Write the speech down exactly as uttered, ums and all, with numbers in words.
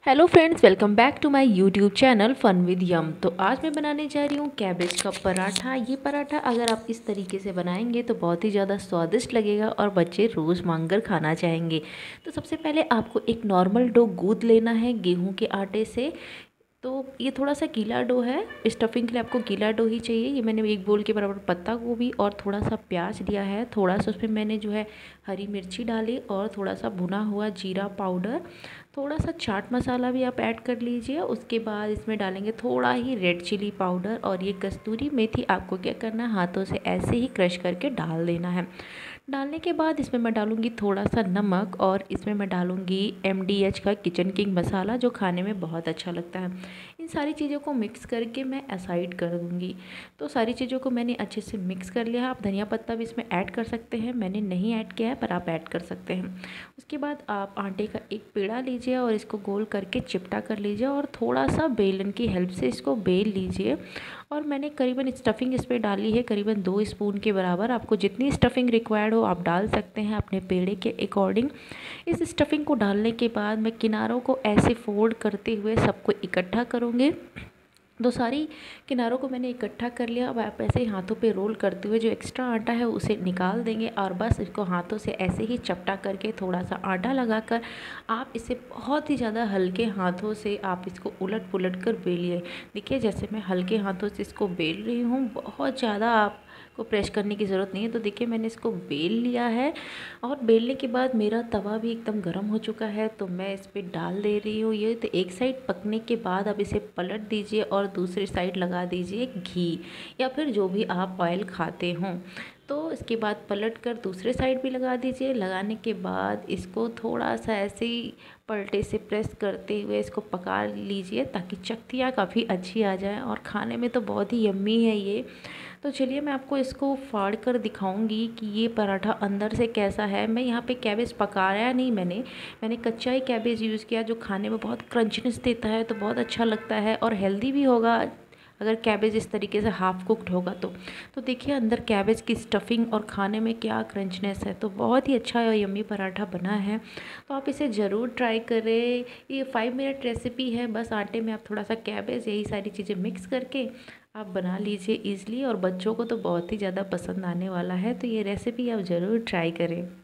Hello friends, welcome back to my YouTube channel fun with yum. तो आज मैं बनाने जा रही हूँ कैबेज का पराठा। ये पराठा अगर आप इस तरीके से बनाएंगे तो बहुत ही ज़्यादा स्वादिष्ट लगेगा और बच्चे रोज़ मांगकर खाना चाहेंगे। तो सबसे पहले आपको एक नॉर्मल डो गूँथ लेना है गेहूं के आटे से। तो ये थोड़ा सा गीला डो है, स्टफिंग के लिए आपको गीला डो ही चाहिए। ये मैंने एक बोल के बराबर पत्ता गोभी और थोड़ा सा प्याज लिया है। थोड़ा सा उसमें मैंने जो है हरी मिर्ची डाली और थोड़ा सा भुना हुआ जीरा पाउडर, थोड़ा सा चाट मसाला भी आप ऐड कर लीजिए। उसके बाद इसमें डालेंगे थोड़ा ही रेड चिली पाउडर और ये कस्तूरी मेथी आपको क्या करना है, हाथों से ऐसे ही क्रश करके डाल देना है। डालने के बाद इसमें मैं डालूँगी थोड़ा सा नमक और इसमें मैं डालूँगी एम डी एच का किचन किंग मसाला, जो खाने में बहुत अच्छा लगता है। इन सारी चीज़ों को मिक्स करके मैं असाइड कर दूँगी। तो सारी चीज़ों को मैंने अच्छे से मिक्स कर लिया है। आप धनिया पत्ता भी इसमें ऐड कर सकते हैं, मैंने नहीं ऐड किया है पर आप ऐड कर सकते हैं। उसके बाद आप आटे का एक पेड़ा लीजिए और इसको गोल करके चिपटा कर लीजिए और थोड़ा सा बेलन की हेल्प से इसको बेल लीजिए। और मैंने करीबन स्टफिंग इस पर डाली है करीबन दो स्पून के बराबर। आपको जितनी स्टफिंग रिक्वायर्ड हो आप डाल सकते हैं अपने पेड़े के अकॉर्डिंग। इस स्टफिंग को डालने के बाद मैं किनारों को ऐसे फोल्ड करते हुए सबको इकट्ठा करूँगी। तो सारी किनारों को मैंने इकट्ठा कर लिया। अब आप ऐसे ही हाथों पे रोल करते हुए जो एक्स्ट्रा आटा है उसे निकाल देंगे और बस इसको हाथों से ऐसे ही चपटा करके थोड़ा सा आटा लगाकर आप इसे बहुत ही ज़्यादा हल्के हाथों से आप इसको उलट पुलट कर बेलिए। देखिए जैसे मैं हल्के हाथों से इसको बेल रही हूँ, बहुत ज़्यादा आप को प्रेस करने की ज़रूरत नहीं है। तो देखिए मैंने इसको बेल लिया है और बेलने के बाद मेरा तवा भी एकदम गर्म हो चुका है, तो मैं इस पर डाल दे रही हूँ ये। तो एक साइड पकने के बाद अब इसे पलट दीजिए और दूसरी साइड लगा दीजिए घी या फिर जो भी आप ऑयल खाते हों। तो इसके बाद पलट कर दूसरे साइड भी लगा दीजिए। लगाने के बाद इसको थोड़ा सा ऐसे ही पलटे से प्रेस करते हुए इसको पका लीजिए ताकि चक्तियाँ काफ़ी अच्छी आ जाए और खाने में तो बहुत ही यम्मी है ये। तो चलिए मैं आपको इसको फाड़ कर दिखाऊंगी कि ये पराठा अंदर से कैसा है। मैं यहाँ पे कैबेज पकाया नहीं, मैंने मैंने कच्चा ही कैबेज यूज़ किया जो खाने में बहुत क्रंचनेस देता है, तो बहुत अच्छा लगता है और हेल्दी भी होगा अगर कैबेज इस तरीके से हाफ़ कुक्ड होगा तो। तो देखिए अंदर कैबेज की स्टफिंग और खाने में क्या क्रंचनेस है, तो बहुत ही अच्छा और यम्मी पराठा बना है। तो आप इसे ज़रूर ट्राई करें। ये फाइव मिनट रेसिपी है, बस आटे में आप थोड़ा सा कैबेज यही सारी चीज़ें मिक्स करके आप बना लीजिए ईज़िली और बच्चों को तो बहुत ही ज़्यादा पसंद आने वाला है। तो ये रेसिपी आप ज़रूर ट्राई करें।